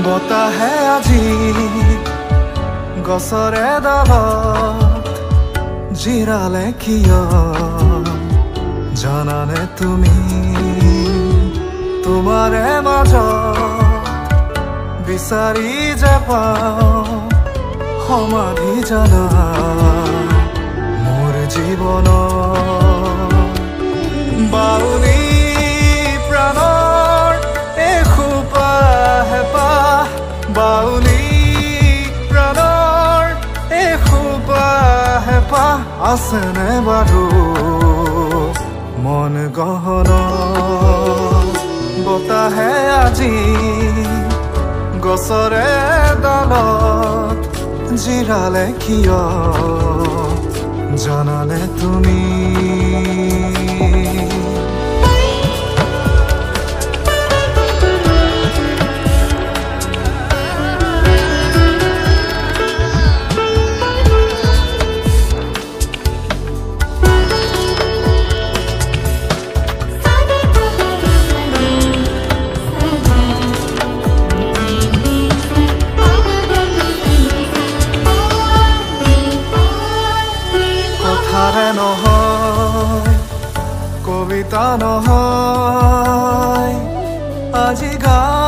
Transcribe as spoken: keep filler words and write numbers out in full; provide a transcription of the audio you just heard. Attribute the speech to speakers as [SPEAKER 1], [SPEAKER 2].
[SPEAKER 1] বতাহে আজি গছৰে ডালত জিৰালে কিয় জানানে তুমি তোমাৰে মাজত বিচাৰি যে পাওঁ সমাধি জানা মোৰ জীৱনৰ বাউলী প্ৰাণৰ এসোপা হেঁপাহ বাউলী প্ৰাণৰ এসোপা হেঁপাহ আছেনে বাৰু মন গহন বতাহে আজি গছৰে ডালত জিৰালে কিয় জানানে তুমি নহয় কবিতা নহয় আজি গা